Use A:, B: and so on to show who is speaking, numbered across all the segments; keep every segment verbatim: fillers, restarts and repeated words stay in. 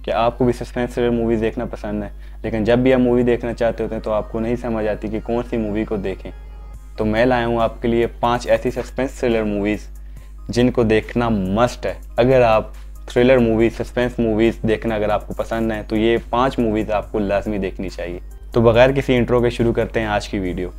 A: कि आपको भी सस्पेंस थ्रिलर मूवीज़ देखना पसंद है, लेकिन जब भी आप मूवी देखना चाहते होते हैं तो आपको नहीं समझ आती कि कौन सी मूवी को देखें। तो मैं लाया हूँ आपके लिए पांच ऐसी सस्पेंस थ्रिलर मूवीज़ जिनको देखना मस्ट है। अगर आप थ्रिलर मूवीज़, सस्पेंस मूवीज़ देखना अगर आपको पसंद है तो ये पांच मूवीज़ आपको लाजमी देखनी चाहिए। तो बगैर किसी इंट्रो के शुरू करते हैं आज की वीडियो।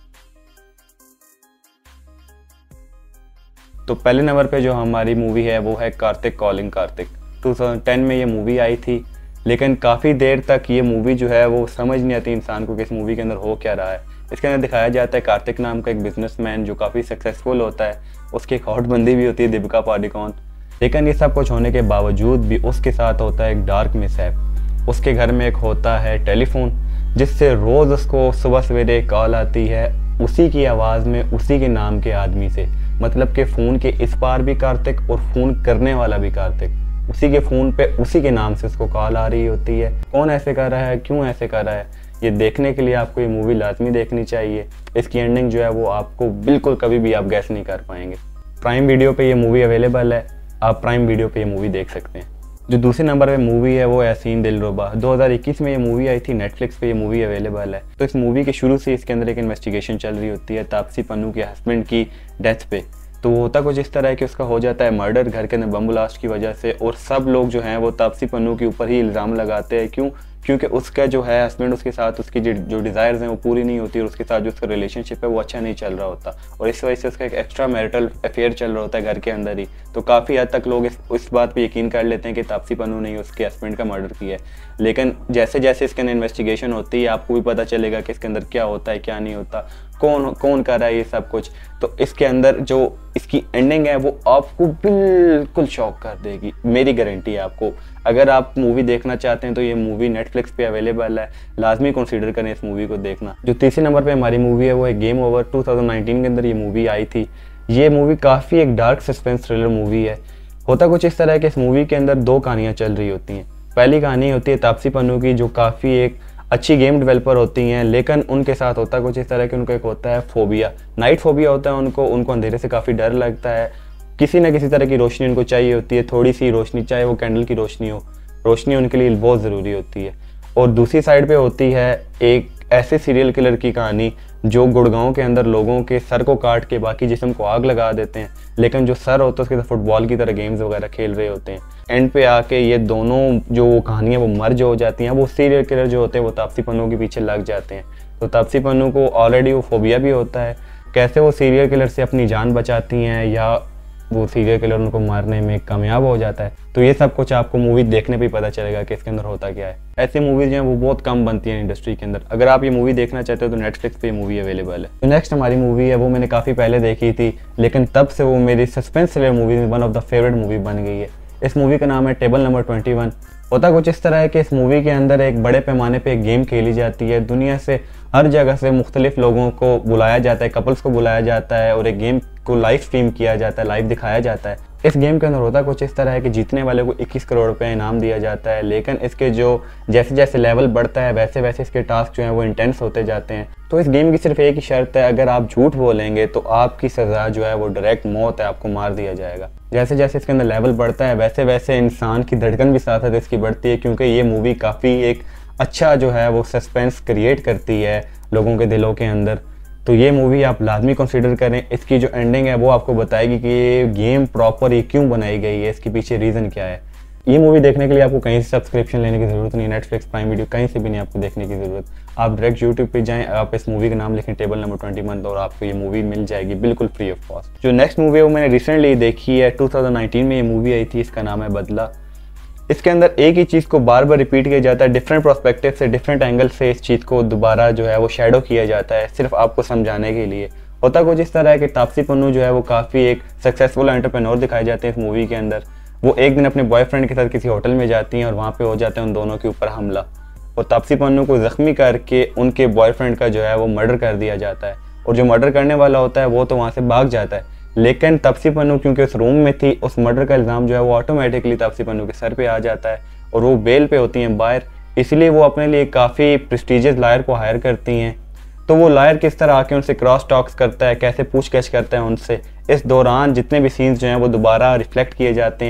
A: तो पहले नंबर पे जो हमारी मूवी है वो है कार्तिक कॉलिंग कार्तिक। दो हज़ार दस में ये मूवी आई थी, लेकिन काफ़ी देर तक ये मूवी जो है वो समझ नहीं आती इंसान को कि इस मूवी के अंदर हो क्या रहा है। इसके अंदर दिखाया जाता है कार्तिक नाम का एक बिजनेसमैन जो काफ़ी सक्सेसफुल होता है, उसकी एक हॉट बंदी भी होती है दीपिका पादुकोण। लेकिन ये सब कुछ होने के बावजूद भी उसके साथ होता है एक डार्क मिसहैप। उसके घर में एक होता है टेलीफोन जिससे रोज़ उसको सुबह सवेरे कॉल आती है उसी की आवाज़ में, उसी के नाम के आदमी से। मतलब कि फ़ोन के इस पार भी कार्तिक और फ़ोन करने वाला भी कार्तिक, उसी के फ़ोन पे उसी के नाम से उसको कॉल आ रही होती है। कौन ऐसे कर रहा है, क्यों ऐसे कर रहा है, ये देखने के लिए आपको ये मूवी लाजमी देखनी चाहिए। इसकी एंडिंग जो है वो आपको बिल्कुल कभी भी आप गैस नहीं कर पाएंगे। प्राइम वीडियो पे ये मूवी अवेलेबल है, आप प्राइम वीडियो पे ये मूवी देख सकते हैं। जो दूसरे नंबर पे मूवी है वो यासीन दिलरुबा। दो हज़ार इक्कीस में ये मूवी आई थी, नेटफ्लिक्स पे ये मूवी अवेलेबल है। तो इस मूवी के शुरू से इसके अंदर एक इन्वेस्टिगेशन चल रही होती है तापसी पन्नू के हस्बैंड की डेथ पे। तो वो होता कुछ इस तरह है कि उसका हो जाता है मर्डर घर के अंदर बम ब्लास्ट की वजह से, और सब लोग जो हैं वो तापसी पन्नू के ऊपर ही इल्ज़ाम लगाते हैं। क्यों? क्योंकि उसका जो है हस्बैंड, उसके साथ उसकी जो डिज़ायर्स हैं वो पूरी नहीं होती और उसके साथ जो उसका रिलेशनशिप है वो अच्छा नहीं चल रहा होता, और इस वजह से उसका एक एक्स्ट्रा मैरिटल अफेयर चल रहा होता है घर के अंदर ही। तो काफ़ी हद तक लोग इस इस बात पे यकीन कर लेते हैं कि तापसी पन्नू ने उसके हस्बैंड का मर्डर किया है। लेकिन जैसे जैसे इसके अंदर इन्वेस्टिगेशन होती है आपको भी पता चलेगा कि इसके अंदर क्या होता है, क्या नहीं होता, कौन कौन कर रहा है ये सब कुछ। तो इसके अंदर जो इसकी एंडिंग है वो आपको बिल्कुल शॉक कर देगी, मेरी गारंटी है आपको। अगर आप मूवी देखना चाहते हैं तो ये मूवी नेटफ्लिक्स पे अवेलेबल है, लाजमी कंसीडर करें इस मूवी को देखना। जो तीसरे नंबर पे हमारी मूवी है वो है गेम ओवर। दो हज़ार उन्नीस के अंदर ये मूवी आई थी। ये मूवी काफ़ी एक डार्क सस्पेंस थ्रिलर मूवी है। होता कुछ इस तरह है कि इस मूवी के अंदर दो कहानियाँ चल रही होती हैं। पहली कहानी होती है तापसी पन्नू की, जो काफ़ी एक अच्छी गेम डेवलपर होती हैं, लेकिन उनके साथ होता कुछ इस तरह कि उनको एक होता है फोबिया, नाइट फोबिया होता है उनको उनको अंधेरे से काफ़ी डर लगता है। किसी ना किसी तरह की रोशनी उनको चाहिए होती है, थोड़ी सी रोशनी, चाहे वो कैंडल की रोशनी हो, रोशनी उनके लिए बहुत ज़रूरी होती है। और दूसरी साइड पे होती है एक ऐसे सीरियल किलर की कहानी जो गुड़गांव के अंदर लोगों के सर को काट के बाकी जिस्म को आग लगा देते हैं, लेकिन जो सर होता है उसके साथ फुटबॉल की तरह गेम्स वगैरह खेल रहे होते हैं। एंड पे आके ये दोनों जो कहानियाँ वो मर्ज हो जाती हैं। वो सीरियल किलर जो होते हैं वो तापसी पन्नू के पीछे लग जाते हैं। तो तापसी पन्नू को ऑलरेडी वो फोबिया भी होता है। कैसे वो सीरियल किलर से अपनी जान बचाती हैं या वो सीरियल किलर उनको मारने में कामयाब हो जाता है, तो ये सब कुछ आपको मूवी देखने पे पता चलेगा कि इसके अंदर होता क्या है। ऐसी मूवीज जो हैं वो बहुत कम बनती हैं इंडस्ट्री के अंदर। अगर आप ये मूवी देखना चाहते हो तो नेटफ्लिक्स पे मूवी अवेलेबल है। तो नेक्स्ट हमारी मूवी है वो मैंने काफ़ी पहले देखी थी, लेकिन तब से वो मेरी सस्पेंस थ्रिलर मूवी में one of the favourite movie बन गई है। इस मूवी का नाम है टेबल नंबर ट्वेंटी वन। होता कुछ इस तरह है कि इस मूवी के अंदर एक बड़े पैमाने पे एक गेम खेली जाती है। दुनिया से हर जगह से मुख्तलिफ लोगों को बुलाया जाता है, कपल्स को बुलाया जाता है और एक गेम को लाइव स्ट्रीम किया जाता है, लाइव दिखाया जाता है। इस गेम के अंदर होता कुछ इस तरह है कि जीतने वाले को इक्कीस करोड़ रुपए इनाम दिया जाता है, लेकिन इसके जो जैसे जैसे लेवल बढ़ता है वैसे वैसे इसके टास्क जो हैं वो इंटेंस होते जाते हैं। तो इस गेम की सिर्फ एक ही शर्त है, अगर आप झूठ बोलेंगे तो आपकी सज़ा जो है वो डायरेक्ट मौत है, आपको मार दिया जाएगा। जैसे जैसे इसके अंदर लेवल बढ़ता है वैसे वैसे इंसान की धड़कन भी साथ साथ इसकी बढ़ती है, क्योंकि ये मूवी काफ़ी एक अच्छा जो है वो सस्पेंस क्रिएट करती है लोगों के दिलों के अंदर। तो ये मूवी आप लाजमी कंसीडर करें। इसकी जो एंडिंग है वो आपको बताएगी कि ये गेम प्रॉपर ये क्यों बनाई गई है, इसके पीछे रीज़न क्या है। ये मूवी देखने के लिए आपको कहीं से सब्सक्रिप्शन लेने की ज़रूरत नहीं, नेटफ्लिक्स, प्राइम वीडियो, कहीं से भी नहीं आपको देखने की ज़रूरत। आप डायरेक्ट यूट्यूब पे जाएं, आप इस मूवी का नाम लिखें टेबल नंबर ट्वेंटी वन और आपको ये मूवी मिल जाएगी बिल्कुल फ्री ऑफ कॉस्ट। जो नेक्स्ट मूवी है वो मैंने रिसेंटली देखी है, दो हज़ार उन्नीस में ये मूवी आई थी, इसका नाम है बदला। इसके अंदर एक ही चीज़ को बार बार रिपीट किया जाता है, डिफरेंट प्रोस्पेक्टिव से, डिफरेंट एंगल से इस चीज़ को दोबारा जो है वो शैडो किया जाता है, सिर्फ आपको समझाने के लिए। होता कुछ इस तरह है कि तापसी पन्नू जो है वो काफ़ी एक सक्सेसफुल एंटरप्रेन्योर दिखाए जाते हैं इस मूवी के अंदर। वो एक दिन अपने बॉयफ्रेंड के साथ किसी होटल में जाती हैं और वहाँ पे हो जाते हैं उन दोनों के ऊपर हमला, और तापसी पन्नू को ज़ख्मी करके उनके बॉयफ्रेंड का जो है वो मर्डर कर दिया जाता है, और जो मर्डर करने वाला होता है वो तो वहाँ से भाग जाता है। लेकिन तापसी पन्नू क्योंकि उस रूम में थी, उस मर्डर का इल्ज़ाम जो है वो ऑटोमेटिकली तापसी पन्नू के सर पे आ जाता है और वो बेल पे होती हैं बाहर। इसलिए वो अपने लिए काफ़ी प्रेस्टीजियस लायर को हायर करती हैं। तो वो लायर किस तरह आके उनसे क्रॉस टॉक्स करता है, कैसे पूछगछ करता है उनसे। इस दौरान जितने भी सीन्स जो हैं वो दोबारा रिफ्लेक्ट किए जाते हैं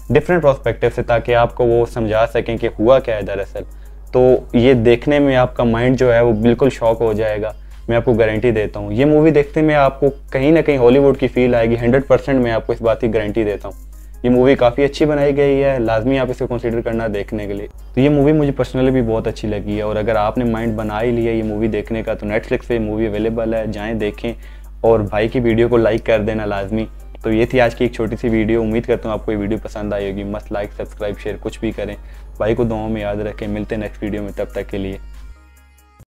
A: डिफरेंट प्रोस्पेक्टिव से, ताकि आपको वो समझा सकें कि हुआ क्या है दरअसल। तो ये देखने में आपका माइंड जो है वो बिल्कुल शॉक हो जाएगा, मैं आपको गारंटी देता हूँ। ये मूवी देखने में आपको कहीं ना कहीं हॉलीवुड की फील आएगी, हंड्रेड परसेंट मैं आपको इस बात की गारंटी देता हूँ। ये मूवी काफ़ी अच्छी बनाई गई है, लाजमी आप इसे कंसीडर करना देखने के लिए। तो ये मूवी मुझे पर्सनली भी बहुत अच्छी लगी है, और अगर आपने माइंड बना ही लिया ये मूवी देखने का, तो नेटफ्लिक्स पे मूवी अवेलेबल है, जाएँ देखें और भाई की वीडियो को लाइक कर देना लाजमी। तो ये थी आज की एक छोटी सी वीडियो, उम्मीद करता हूँ आपको ये वीडियो पसंद आई होगी। मस्त लाइक, सब्सक्राइब, शेयर कुछ भी करें, भाई को दुआओं में याद रखें। मिलते हैं नेक्स्ट वीडियो में, तब तक के लिए